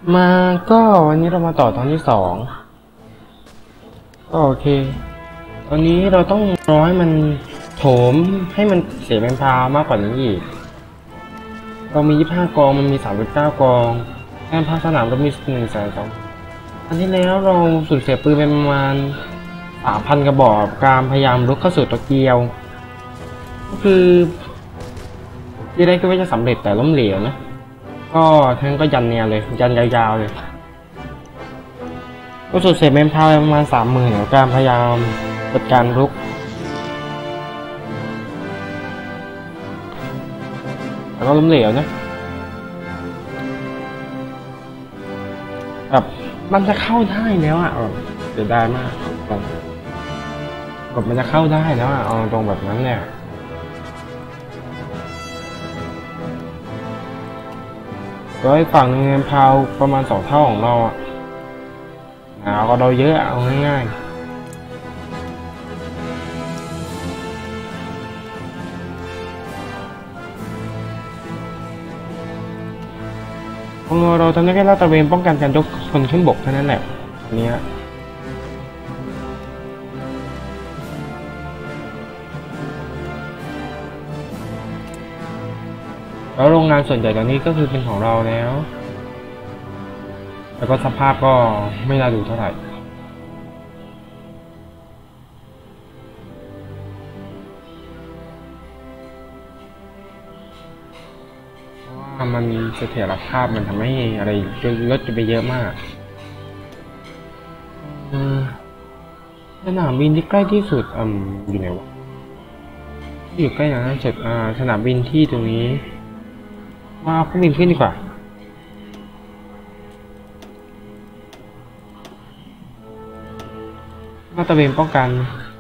มาก็วันนี้เรามาต่อตอนที่สองก็โอเคตอนนี้เราต้องรอให้มันโถมให้มันเสียแมนพาวมากกว่านี้อีกเรามี25 กองมันมี39 กองแมนพาวสนามเรามี100,002อันที่แล้วเราสูญเสียปืนไปประมาณ 3,000 กระบอกการพยายามรุกเข้าสู่โตเกียวก็คือที่ได้คิดว่าจะสำเร็จแต่ล้มเหลวนะก็ทั้งก็ยันแนวเลยยันยาวๆเลยก็สูญเสียแมนพาวประมาณ 30,000กับการพยายามจัดการรุกแล้วก็ล้มเหลวนะแบบมันจะเข้าได้แล้วอ่ะเสียดายมากแบบมันจะเข้าได้แล้วอ่ะเอาตรงแบบนั้นเนี่ยก็อีกฝั่งนึงแมนพาวประมาณ2 เท่าของเราอ่ะหนาวก็เราเยอะเอาง่ายๆเราทำได้แค่ลาดตระเวนป้องกันการยกคนขึ้นบกเท่านั้นแหละอันนี้แล้วโรงงานส่วนใหญ่ตอนนี้ก็คือเป็นของเราแล้วแล้วก็สภาพก็ไม่น่าดูเท่าไหร่เพราะว่ามันเสถียรภาพมันทำให้อะไรลดไปเยอะมากสนามบินที่ใกล้ที่สุดอยู่ไหนวะอยู่ใกล้นะจุดสนามบินที่ตรงนี้มาเอาเครื่องบินขึ้นดีกว่าลาดตระเวนป้องกัน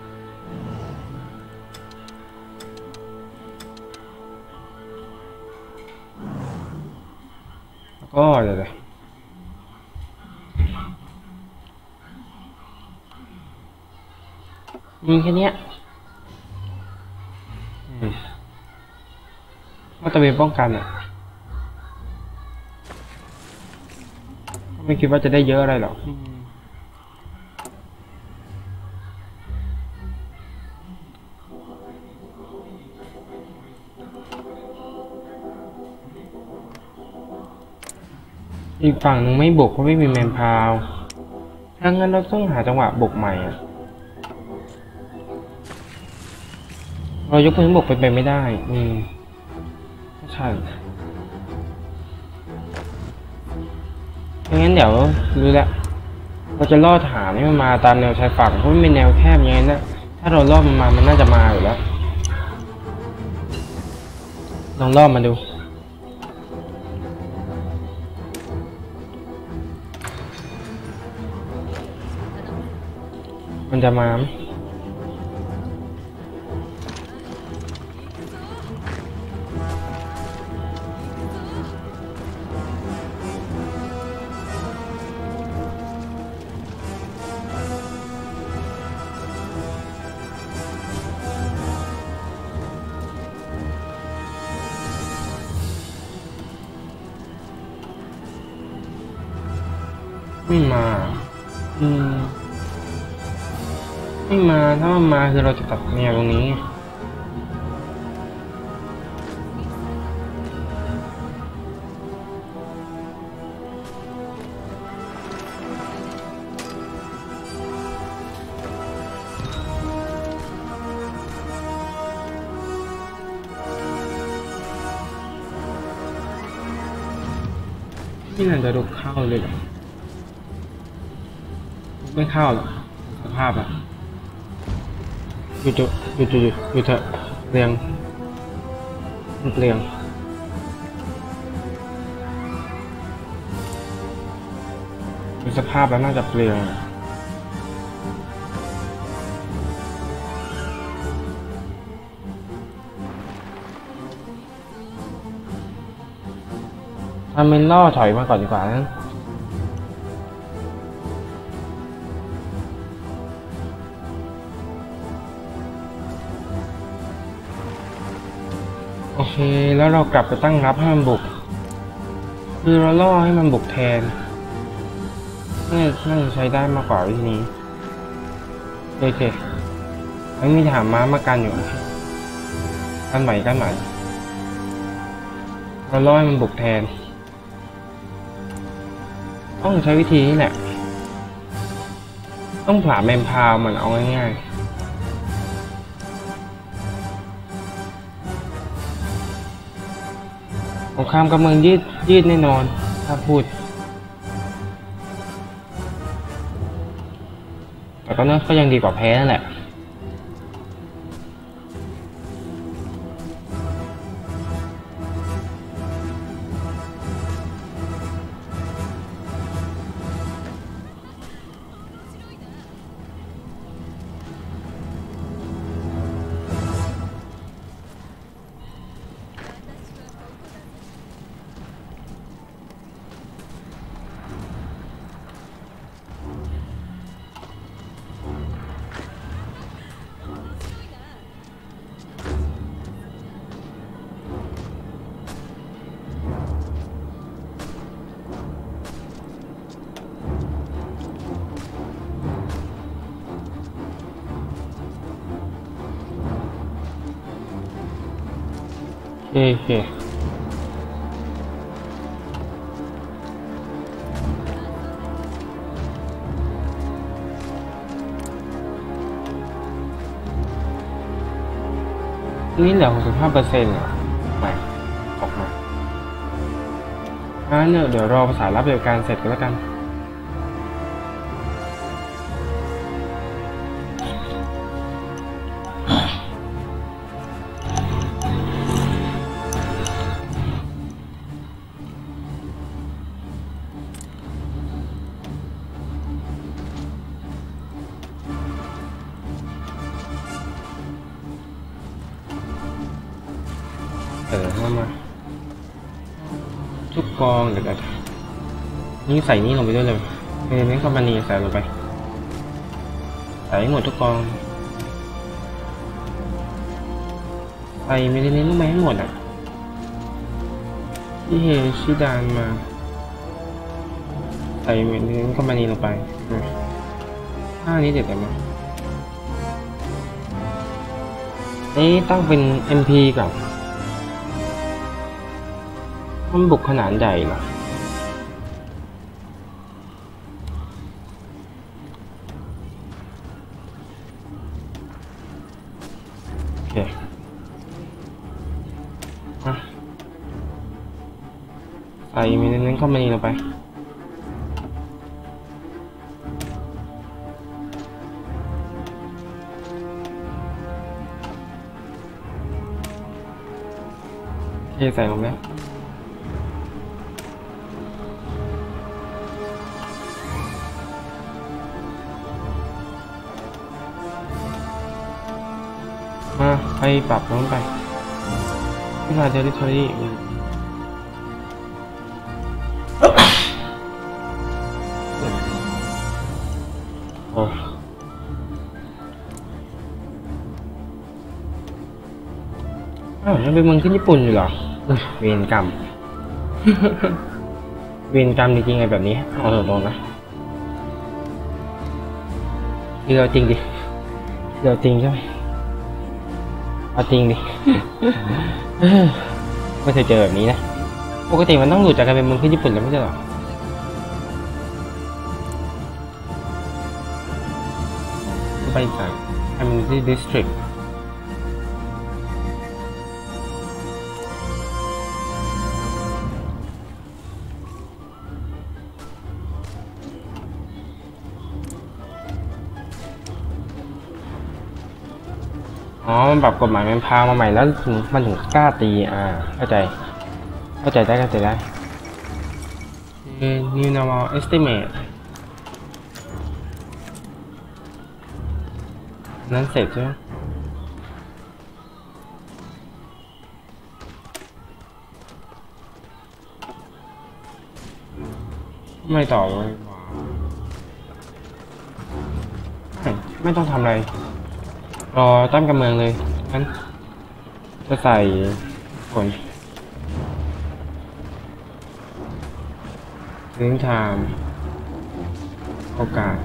แล้วก็เดี๋ยวมีแค่นี้ลาดตระเวนป้องกันอ่ะไม่คิดว่าจะได้เยอะอะไรหรอกอีกฝั่งหนึ่งไม่บุกเพราะไม่มีแมนพาวถ้างั้นเราต้องหาจังหวะบุกใหม่เรายกพื้นบุกไปไม่ได้ใช่งั้นเดี๋ยวรู้แล้วเราจะล่อฐานให้มันมาตามแนวชายฝั่งเพราะมันเป็นแนวแคบอย่างนี้นะถ้าเราล่อมันมามันน่าจะมาอยู่แล้วลองล่อมาดูมันจะมาไหมไม่มาไม่มาถ้ามันมาคือเราจะตัดแนวตรงนี้นี่น่าจะลุกเข้าเลยหรอไม่เข้าหรอกสภาพอะอยู่เถอะเรียงมีสภาพแล้วน่าจะเปลี่ยนทำเป็นล่อถอยมาก่อนดีกว่านะโอเคแล้วเรากลับไปตั้งรับให้มันบุกคือเราล่อให้มันบุกแทนน่าจะใช้ได้มากกว่าวิธีนี้โอเคไม่มีฐานม้ามากันอยู่กันใหม่เราล่อให้มันบุกแทนต้องใช้วิธีนี้แหละต้องผลาแมนพาวมันเอาง่ายๆสงครามกำเมืองยืดแน่นอนถ้าพูดแต่ก็เนอะก็ยังดีกว่าแพ้นั่นแหละโอเคนี่เหลือ65%เหรอไม่ออกมางั้นเดี๋ยวรอภาษารับเดียวกันเสร็จก็แล้วกันเข้ามาทุกกองเดี๋ยวนี่ใส่นี่ลงไปด้วยเลยเน้นคอมพานีใส่ลงไปใส่ให้หมดทุกกองใส่ไม่ได้เน้นลงไปให้หมดอ่ะที่เฮชิดานมาใส่เน้นคอมพานีลงไปนี้เด็ดเลยมั้ยนี่ต้องเป็น MP ก่อนมันบุกขนาดใหญ่เหรอโอเคใส่มีเน้นเข้ามานี่ลงไปโอเคใส่ลงแล้วมาไปปรับน้องไปที่มาเดลิทอรี่โอ้ยังเป็นเมืองขึ้นญี่ปุ่นอยู่เหรอเวรกรรม เวรกรรมจริงๆไงแบบนี้เอาตรงๆนะเราจริงดิเราจริงใช่ไหมเอาจริงดิ ไม่เคยเจอแบบนี้นะปกติมันต้องหลุดจากการเป็นเมืองขึ้นญี่ปุ่นแล้วไม่ใช่หรอไปจาก Community District อ๋อมันปรับกฎหมายมันพามาใหม่แล้วมันถึงกล้าตีเข้าใจได้New Normal Estimate นั้นเสร็จใช่ไหมไม่ต่อเลยไม่ต้องทำอะไรรอตั้งกำเมืองเลยงั้นจะใส่ผลเลี้ยงไทม์โอกาส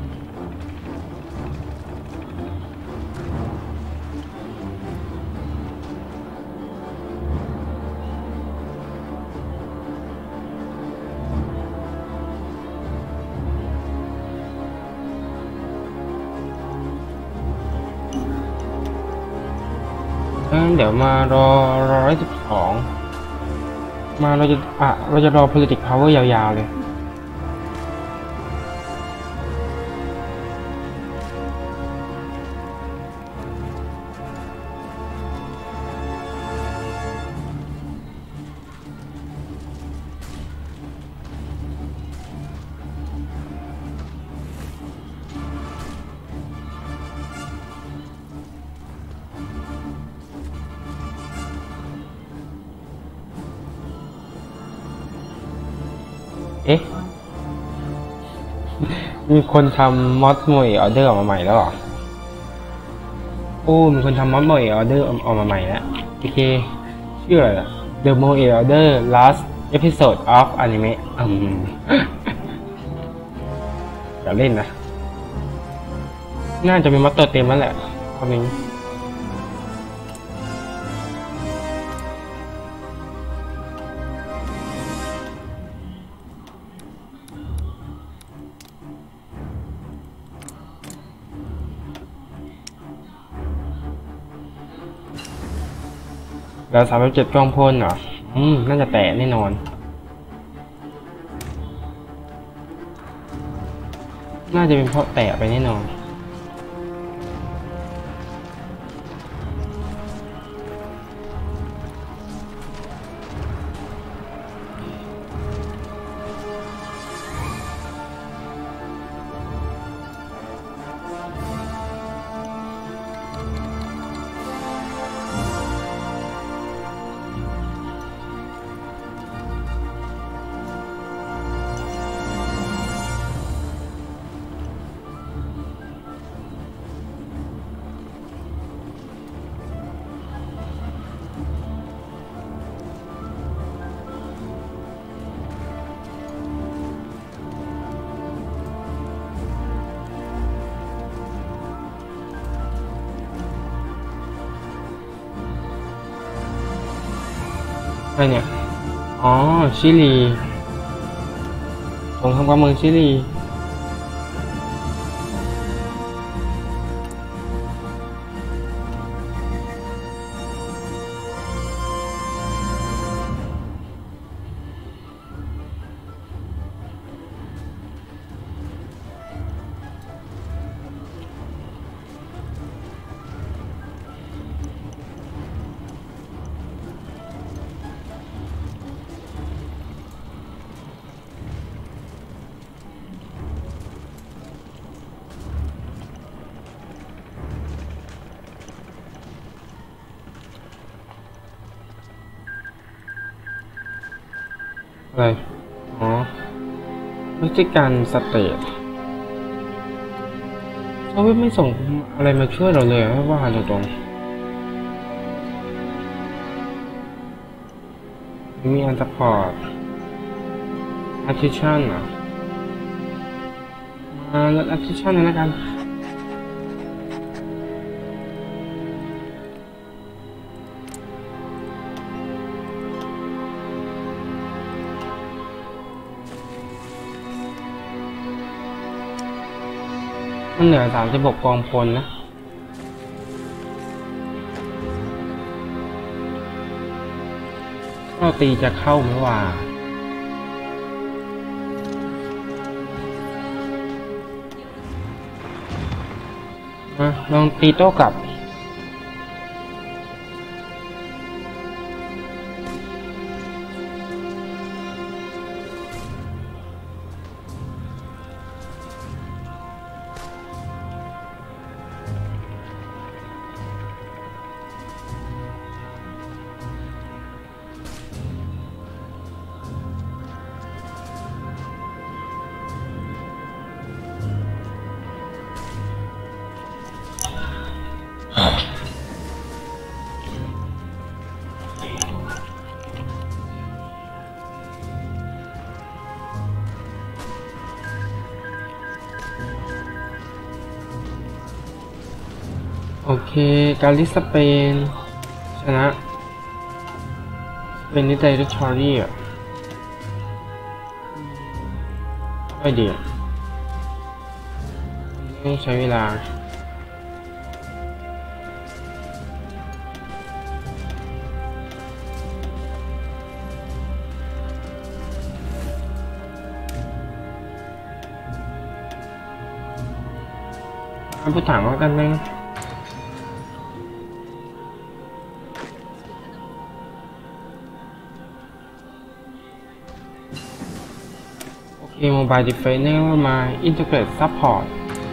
เดี๋ยวมารอ112มาเราจะรอ politic power ยาวๆเลยเอ๊ะมีคนทำมอดโมยออเดอร์ออกมาใหม่แล้วเหรอโอ้มีคนทำมอดโมยออเดอร์ออกมาใหม่แล้วโอเคชื่ออะไรล่ะ The Moe Order Last Episode of Anime อย่าเล่นนะน่าจะเป็นมอดตัวเต็มแล้วแหละคอมเมนต์แล้ว37กล้องพ่นเหรอน่าจะแตะแน่นอนน่าจะเป็นเพราะแตะไปแน่นอนอะไรเนี่ยอ๋อชิลีสงครามกลางเมืองชิลีอะไรอ๋อเม็กซิกันสเตทเขาไม่ส่งอะไรมาช่วยเราเลยว่าตรงๆมีอันซัพพอร์ตอาร์ติชั่นเหรอมาลดอาร์ติชั่นเลยแล้วกันมันเหลือ36กองพลนะเราตีจะเข้าไหมว่าลองตีโต้กลับโอเคกาลิสเปนชนะเป็นนิตยชอรี่อ่ะไม่ดีต้องใช้เวลาพูดถามว่ากันไหมโอเค Mobile Defender มา Integrate Support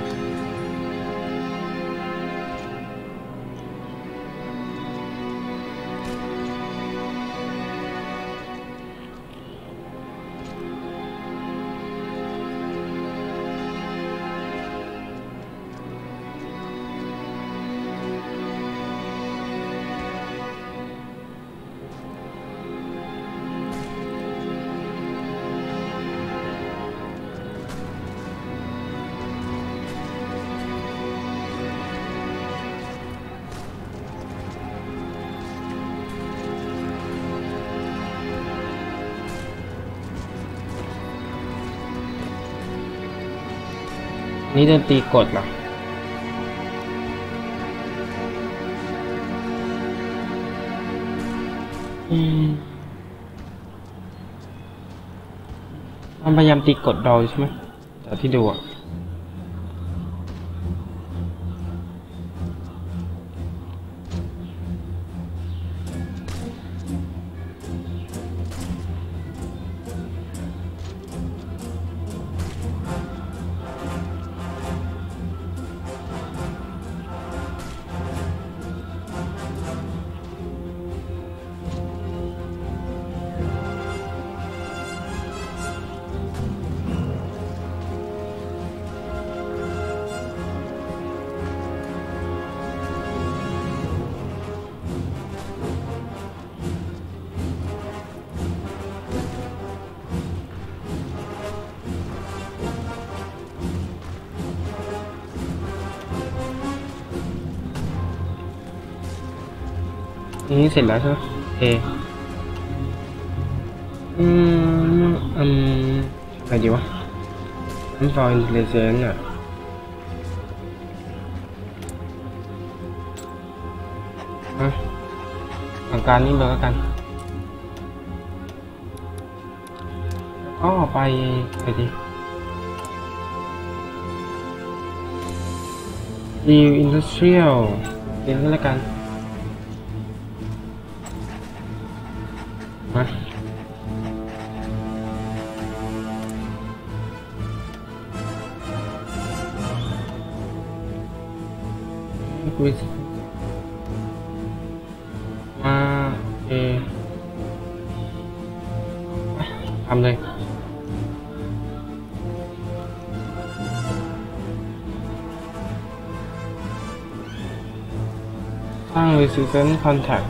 นี่ดนตรีกดเหรอมันพยายามตีกดดอใช่ไหมจากที่ดูอ่ะนี่เสร็จแล้วใช่ไหมโอเคอะไรดีวะอันฟอร์อินเทลเจนต์อ่ะสั่งการนี่เลยแล้วกันก็ไปดิดีอินดัสเทรียลเรียนก็แล้วกันมาคุยมาทำเลยสร้าง resistant contact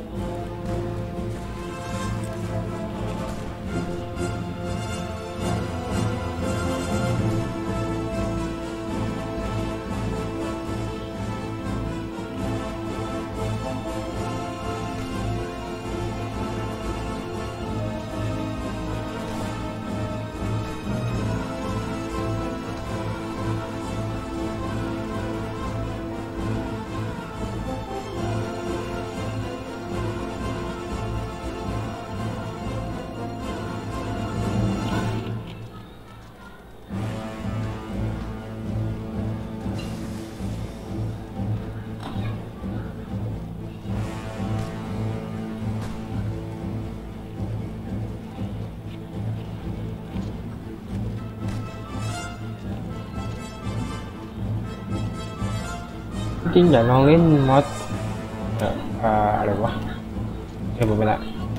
จริงอยากลองเล่นมอสอะไรวะเดี๋ยวหมดไปละ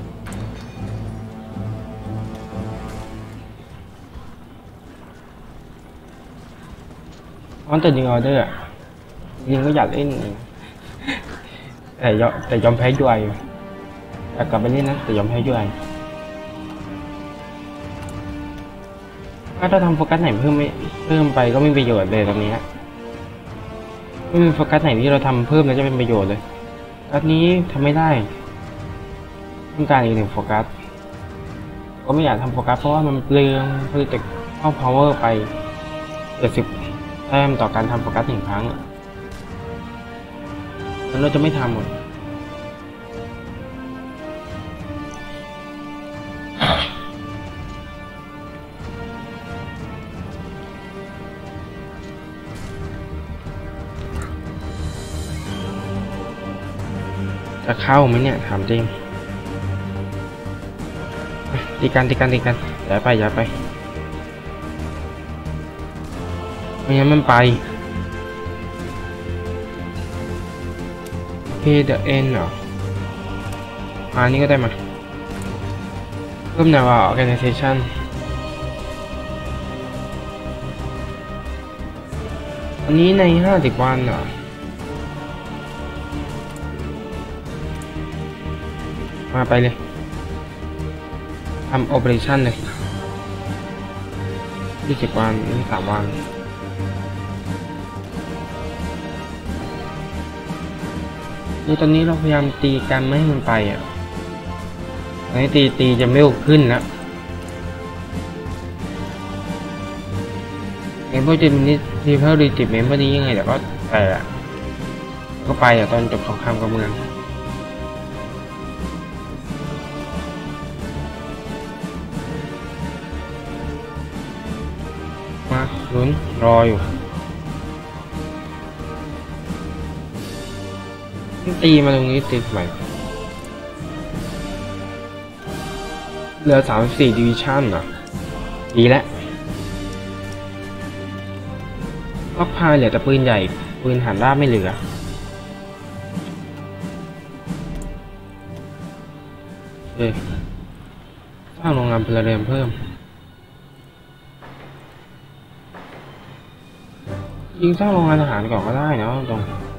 มอนแต่ยิงออเดอร์ยิงก็อยากเล่นแต่ยอมแพ้ด้วยอยากกลับไปเล่นนะแต่ยอมแพ้ด้วยถ้าทำโฟกัสไหนเพิ่มไปก็ไม่มีประโยชน์เลยตรงนี้ไม่มีโฟกัสไหนที่เราทำเพิ่มแล้วจะเป็นประโยชน์เลยอันนี้ทำไม่ได้ต้องการอีกหนึ่งโฟกัสก็ไม่อยากทำโฟกัสเพราะว่ามันเปลืองผลิตเข้า power ไป70 แต้มต่อการทำโฟกัส1 ครั้งแล้วเราจะไม่ทำหมดจะเข้าไหมเนี่ยถามจริงตีกันอย่าไปไม่งั้นมันไปPay the end เหรอนี่ก็ได้มาเพิ่มแนว organization อันนี้ใน50 วันเหรอมาไปเลยทำ operation เลย20 วันนี่3 วันนี่ตอนนี้เราพยายามตีกันไม่ให้มันไปอันนี้ตีจะไม่ขึ้นแล้วเมมเบอร์จะมีรีเพลรีจิบเมมเบอร์นี้ยังไงแต่ก็ไปตอนจบสงครามกับเมืองมาลุ้นรออยู่ตีมาตรงนี้ติดใหม่เหลือ34 division ดีแล้วล็อกพายเหลือแต่ปืนใหญ่ปืนหันด้านไม่เหลือสร้างโรงงานพลเรือนเพิ่มยิงสร้างโรงงานทหารก่อนก็ได้นะตรง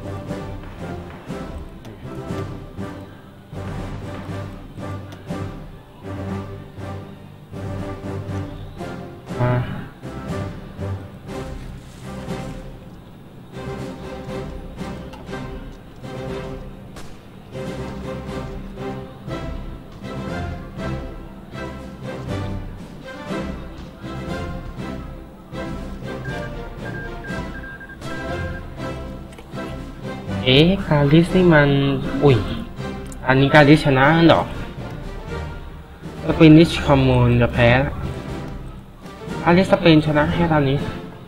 คาริสนี่มันอันนี้คาริสชนะเหรอสเปนิชคอมมูนจะแพ้คาริสสเปนชนะแค่ตอนนี้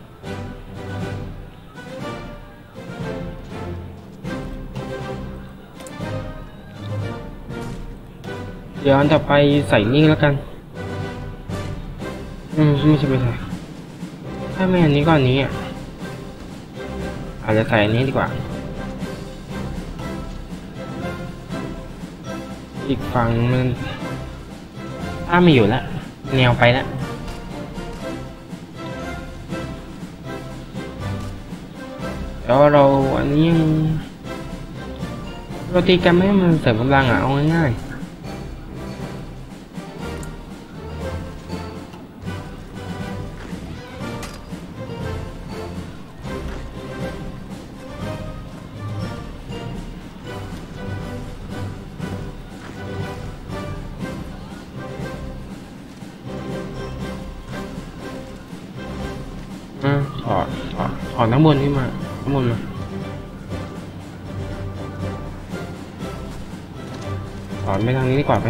เดี๋ยวอันต่อไปใส่นี่แล้วกันไม่ใช่ถ้าไม่อันนี้ก็อันนี้อาจจะใส่อันนี้ดีกว่าอีกฝั่งมันไม่อยู่แล้วแนวไปแล้วแล้วเราอันนี้ยังเราตีกันไม่ให้มันเสริมกำลังเอาง่ายถอนทั้งบนนี่มาทั้งบนมาถอนไปทางนี้ดีกว่าไป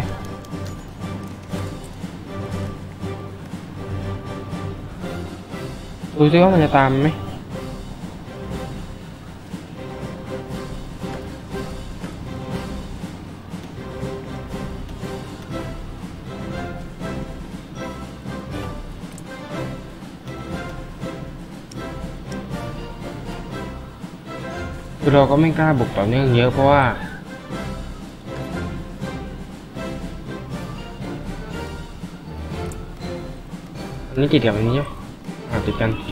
ดูซิว่ามันจะตามไหมเราก็ไม่กล้าบุกต่อเนื่องเยอะเพราะว่าอันนี้ติดกับอันนี้ใช่ไหมติดกันโอเค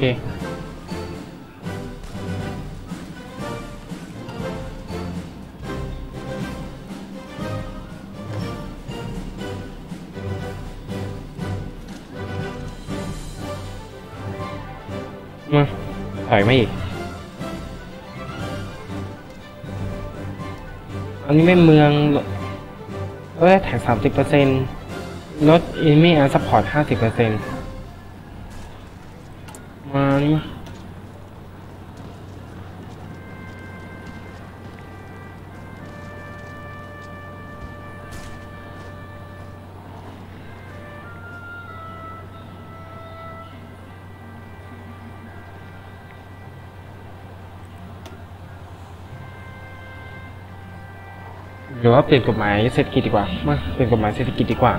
มาถอยมาอีกอันนี้ไม่เมืองแถม30%ลด enemy and support 50%มานี่หรือว่าเปลี่ยนกฎหมายเศรษฐกิจดีกว่ามาเปลี่ยนกฎหมายเศรษฐกิจดีกว่า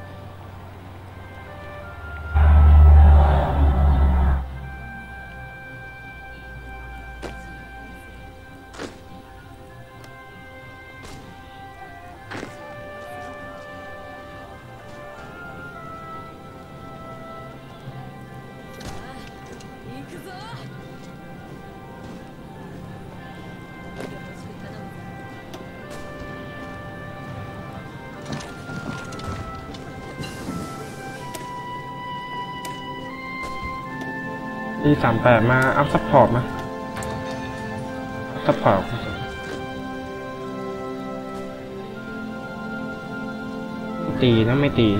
ปี38มาอัพซัพพอร์ตมาอัพซัพพอร์ตตีนะไม่ตี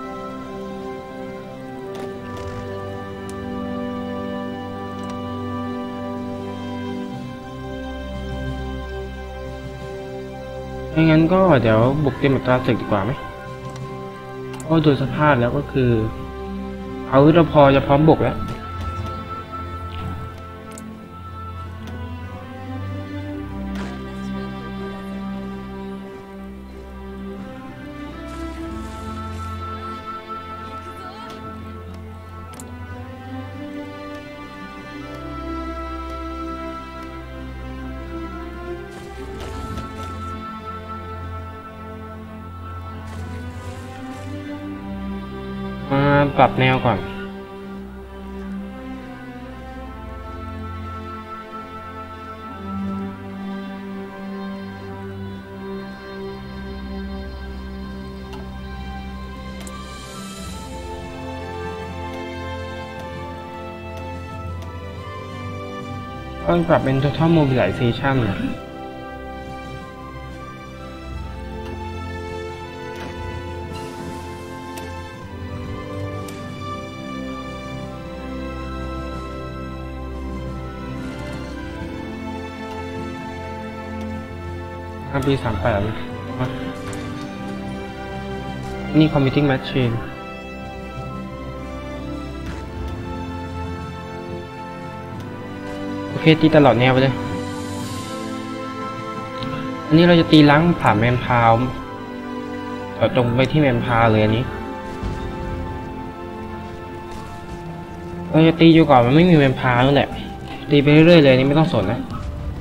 ไม่งั้นก็เดี๋ยวบุกเตรียมอัตราศึกดีกว่าไหมเพราะโดยสภาพแล้วก็คือเอาเราพอจะพร้อมบุกแล้วมาปรับแนวก่อนต้องปรับเป็น total mobilization นะปี38นี่ computing machine โอเคตีตลอดแนวไปเลยอันนี้เราจะตีล้างผ่านแมนพาวตรงไปที่แมนพาวเลยอันนี้เราจะตีอยู่ก่อนมันไม่มีแมนพาวนั่นแหละตีไปเรื่อยๆเลยนี่ไม่ต้องสนนะ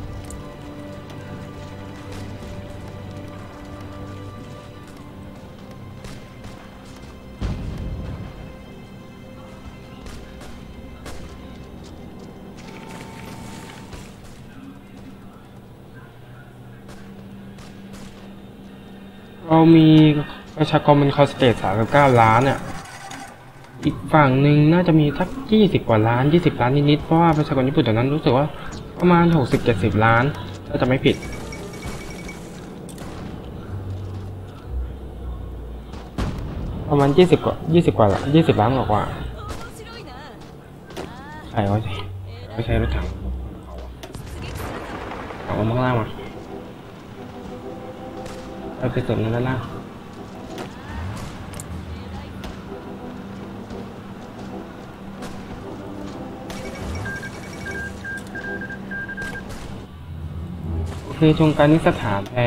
เรามีประชากรเป็นคอสเตท39 ล้านอ่ะอีกฝั่งหนึ่งน่าจะมีสัก20 กว่าล้าน20 ล้านนิดๆเพราะว่าประชากรญี่ปุ่นตอนนั้นรู้สึกว่าประมาณ60-70 ล้านถ้าจะไม่ผิดประมาณ20 กว่า20 ล้านกว่าใช่ว่าไม่ใช่รถถังเอามาข้างล่างมาไปเสริมนั้นด้านล่างโอเคชงการนิสถานแพ้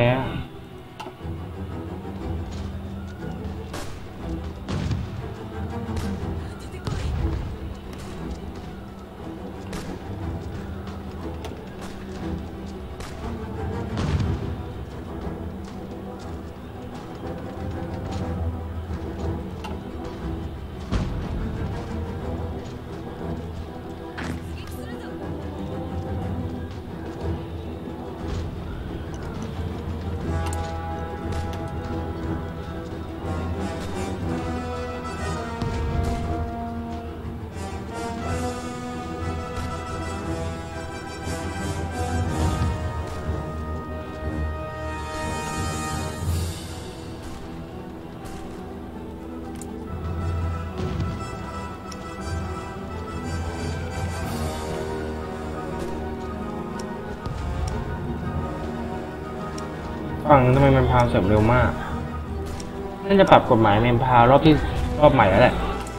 ฝั่งนั้นทำไมแมนพาวเสริมเร็วมากน่าจะปรับกฎหมายแมนพาวรอบใหม่แล้วแหละ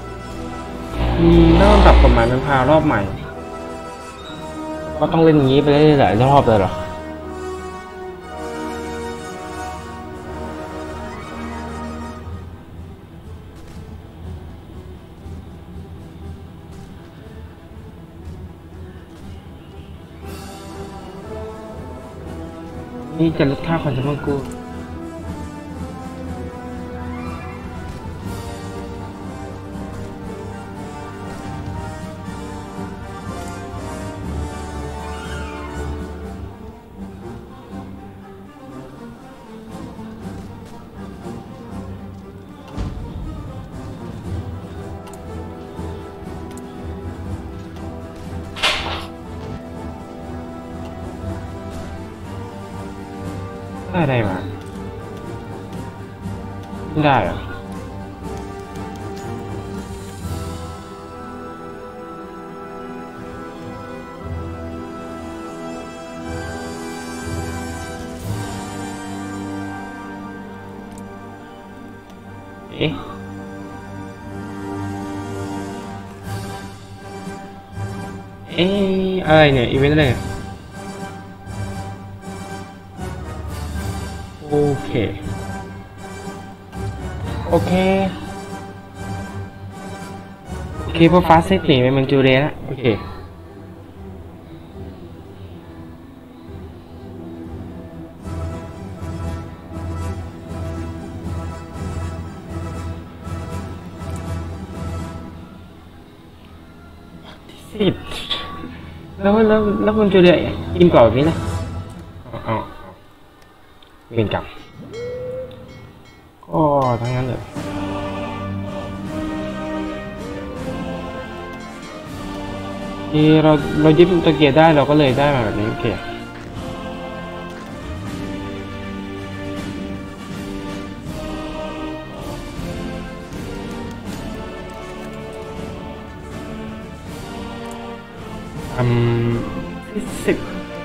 ถ้ามันปรับกฎหมายแมนพาวรอบใหม่ก็ต้องเล่นอย่างนี้ไปเรื่อยๆหลายรอบเลยเหรอนี่จะลดค่าคอนซัมเมอร์กูได้อะไรมาไม่ได้เหรอเอ๊ะอะไรเนี่ยอีเวนต์อะไรโอเคโอเคเพราะฟาสเซตหนีไปมันจูเรียแล้วโอเคสิบแล้วมันจูเรียอินกว่าแบบนี้นะเอาเวียนกลับก็ทั้งนั้นเลยที่เรายึดตะเกียบได้เราก็เลยได้มาแบบนี้โอเค10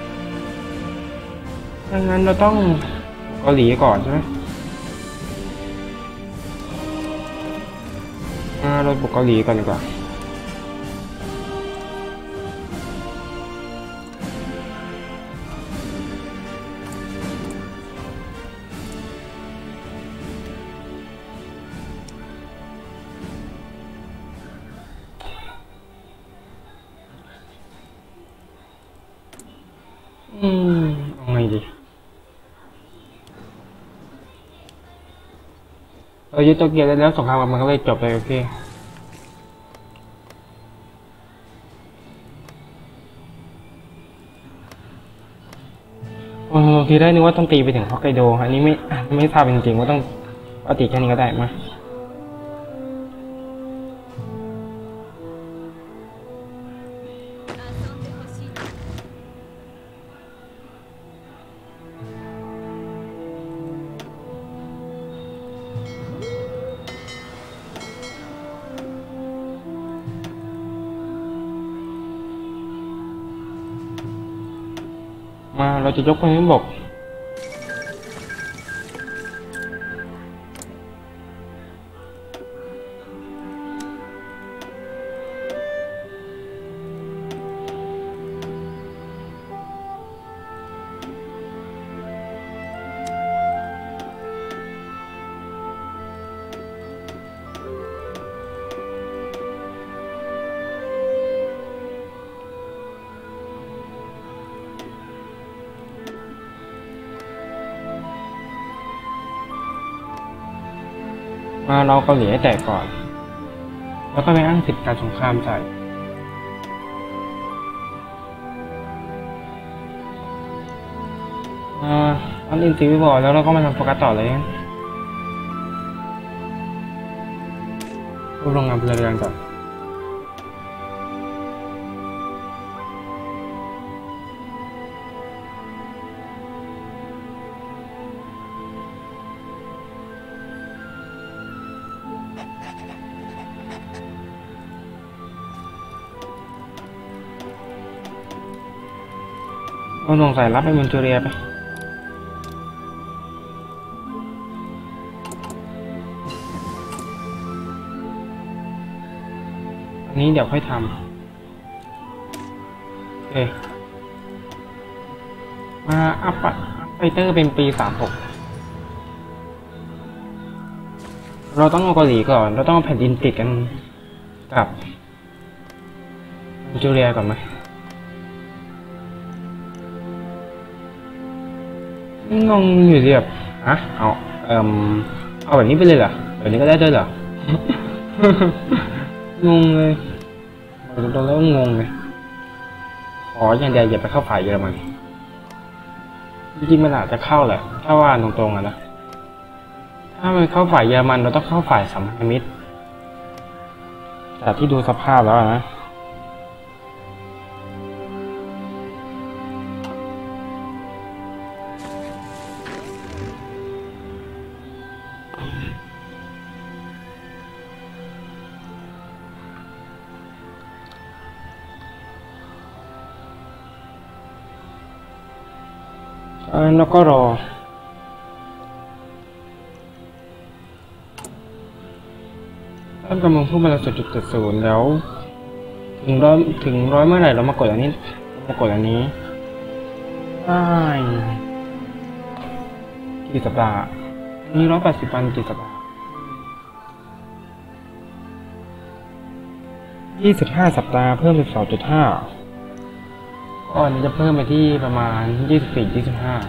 ดังนั้นเราต้องเกาหลีก่อนใช่ไหมเราบุกเกาหลีก่อนดีกว่าเอาไงดีเรายึดโตเกียวได้แล้วสงครามมันก็เลยจบเลยโอเคทีแรกนึกว่าต้องตีไปถึงฮอกไกโดอันนี้ไม่ทราบจริงๆว่าต้องตีแค่นี้ก็ได้มาเราจะยกไปให้บกเราเกาหลีให้แตกก่อนแล้วก็ไปอ้างสิทธิการสงครามใส่อันอินซีวิวอร์แล้วเราก็มาทำโฟกัสต่อเลยรูปโรงงานพลเรือนก่อนเราลงใส่รับไปมันจูเรียไปอันนี้เดี๋ยวค่อยทำโอเคมาอัพไฟเตอร์เป็นปี36เราต้องเอาเกาหลีก่อนเราต้องเอาแผ่นดินติดกันกับจูเลียก่อนไหมงงอยู่สิแบบฮะเอาแบบนี้ไปเลยเหรอแบบนี้ก็ได้ด้วยเหรอ งงเลยตรงๆแล้วงงเลยขออย่างเดียวอย่าไปเข้าฝ่ายเยอรมันจริงๆมันอาจจะเข้าแหละถ้าว่าตรงๆอะนะถ้ามันเข้าฝ่ายเยอรมันเราต้องเข้าฝ่ายสัมพันธมิตรแต่ที่ดูสภาพแล้วนะแล้วก็รอท่านกำลังพูดมาแล้ว0.70แล้วถึงร้อยเมื่อไหร่เรามากดอันนี้ได้กี่สัปดาห์นี่180 วันกี่สัปดาห์25 สัปดาห์เพิ่มเป็น2.5ก็อันนี้จะเพิ่มไปที่ประมาณ24-25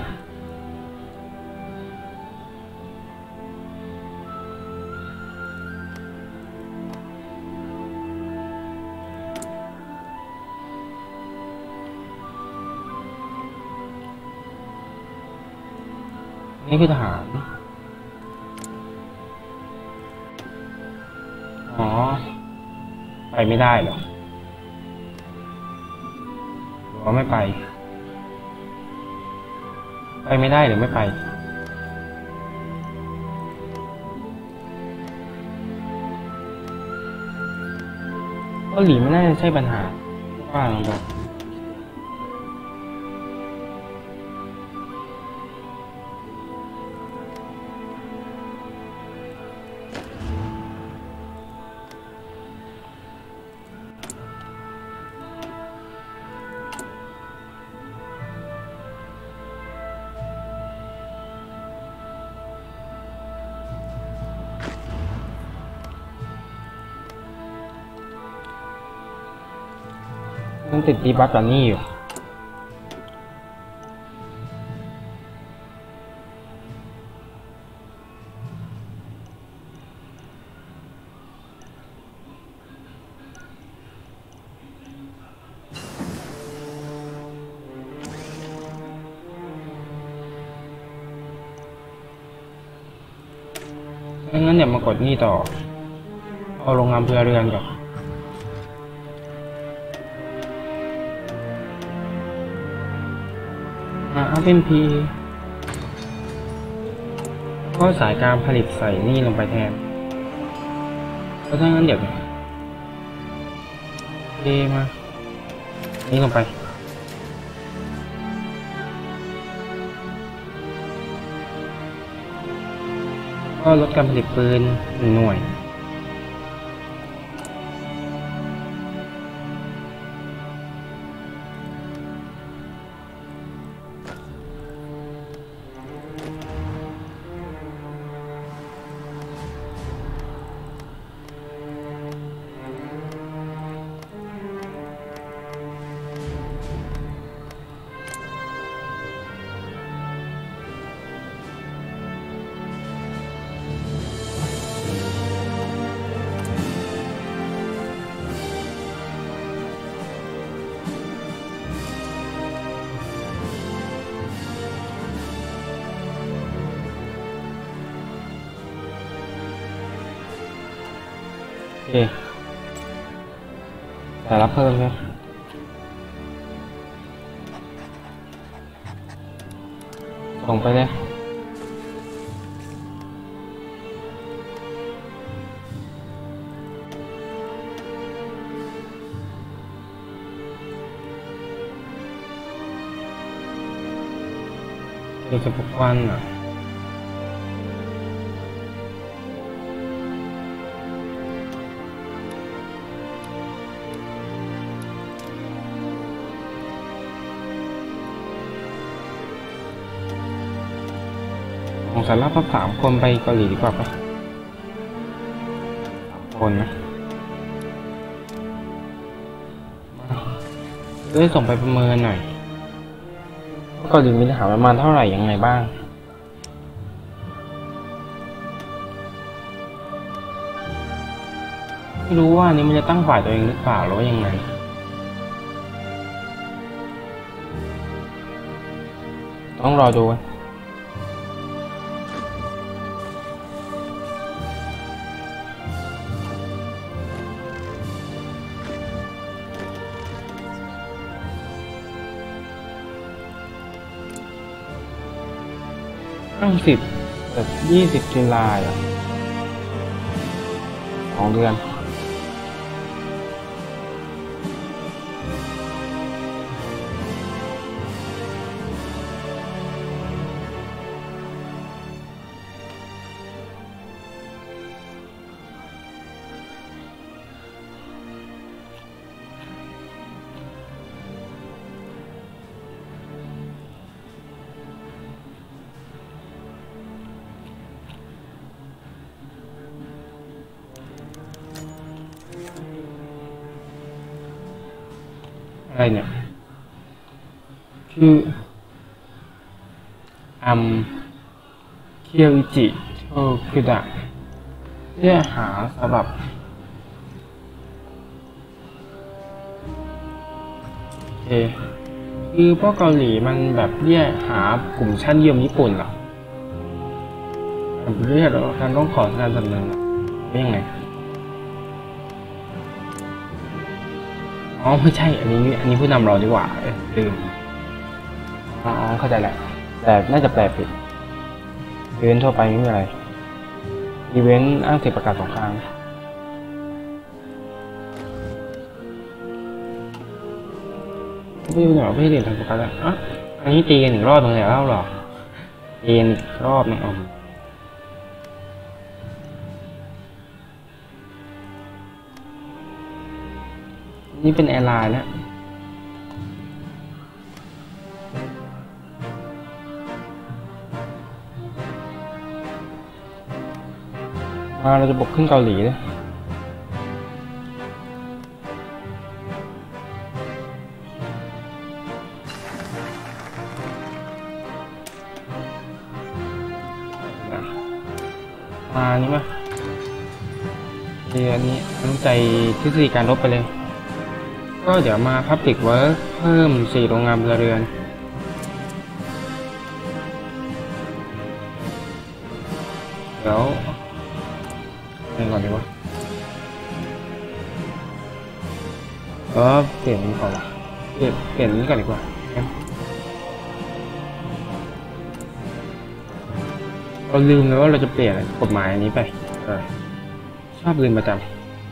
นี่คือทหารอ๋อไปไม่ได้เหรอหรือว่าไม่ไปไม่ได้หรือไม่ไปเกาหลีไม่น่าจะใช่ปัญหาว่าลองดูมันติดดีบัฟกับนี่อยู่งั้นเดี๋ยวมากดนี่ต่อเอาโรงงานพลเรือนก่อนเป็นพีก็สายการผลิตใส่นี่ลงไปแทนเพราะฉะนั้นเดี๋ยวมานี่ลงไปก็ลดการผลิตปืน1 หน่วยโอเคแต่รับเพิ่มใช่ไหมส่งไปเลย16 วันอ่ะของสารพัด3 คนไปเกาหลีดีกว่าปะ3 คนนะจะได้ส่งไปประเมินหน่อยว่าเกาหลีมีทหารประมาณเท่าไหร่ยังไงบ้างไม่รู้ว่านี้มันจะตั้งฝ่ายตัวเองหรือเปล่าหรือว่ายังไงต้องรอดูตั้ง20 ตุลาอ่ะ2 เดือนอะไรเนี่ยชื่อเคียวอิจิโทคุดะเพื่อหาสำหรับคือพวกเกาหลีมันแบบเรียกหากลุ่มชั้นเยี่ยมญี่ปุ่นเหรอเรียกการต้องขอการสำเนินเป็นยังไงอ๋อไม่ใช่อันนี้ผู้นำเราดีกว่าลืมอ๋อเข้าใจแหละแต่น่าจะแปลผิดอีเวนต์ทั่วไปไม่มีอะไรอีเวนต์อ้างสิทธิประกาศสงครามไม่รู้หรอไม่เรียนทางโฟกัสแล้วอ่ะอันนี้ตีกัน1 รอบตรงไหนเล่าหรอตีกันรอบนึงนี่เป็นแอร์ไลน์แล้วมาเราจะบุกขึ้นเกาหลีเลยมานี่มาเดี๋ยวนี้ตั้งใจทฤษฎีการรบไปเลยก็เดี๋ยวมา Public Work เพิ่ม4 โรงงานพลเรือนเดี๋ยวไปก่อนดีวะเปลี่ยนนี้ก่อนเปลี่ยนนี้ก่อนดีกว่าเราลืมเลยว่าเราจะเปลี่ยนกฎหมายอันนี้ไปชอบลืมประจำ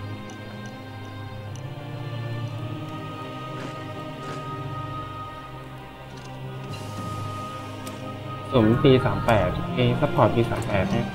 สมปี38ซัพพอร์ตปี38เนี่ย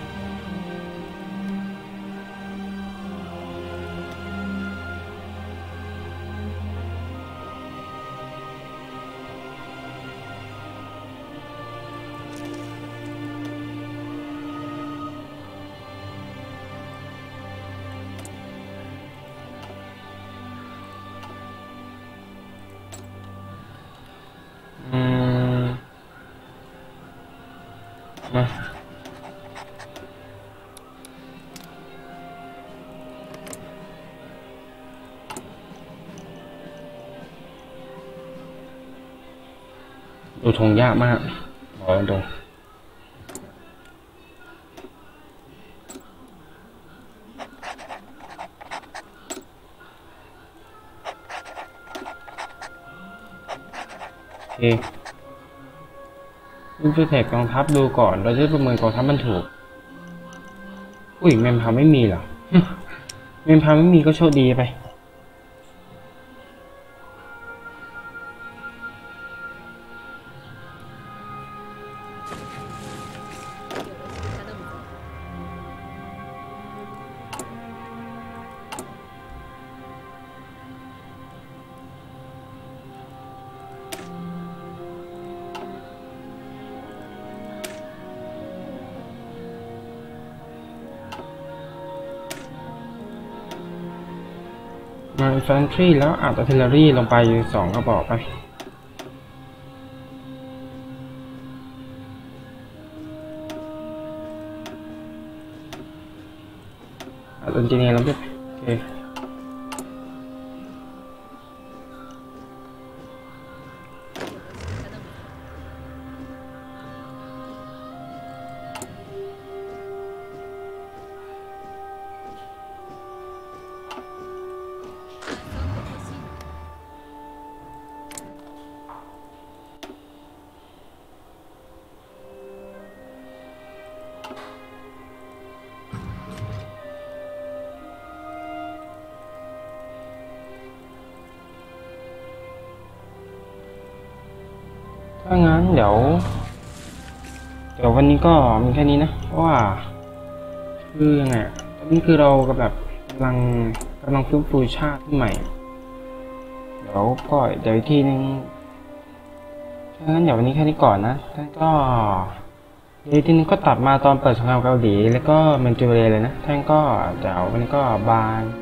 มาดูทงยากมากบอกตรงโอเคอินฟิเทคกองทัพดูก่อนเราจะประเมินกองทัพมันถูกอุ้ยเมมพาไม่มีเหรอเมมพาไม่มีก็โชคดีไปมาอินฟันทรีแล้วอัดอาร์ติลเลอรี่ลงไป2 กระบอกไปอัดเอนจิเนียร์ลงไปโอเคถ้างั้นเดี๋ยววันนี้ก็มีแค่นี้นะเพราะว่าคือยังไงตอนนี้คือเราก็แบบกำลังฟื้นฟูชาติใหม่เดี๋ยวอีกทีนึงถ้างั้นเดี๋ยววันนี้แค่นี้ก่อนนะท่านก็เดี๋ยวอีกทีนึงก็ตัดมาตอนเปิดสงครามเกาหลีแล้วก็เมนจูเรเลยนะท่านก็เดี๋ยววันนี้ก็บาย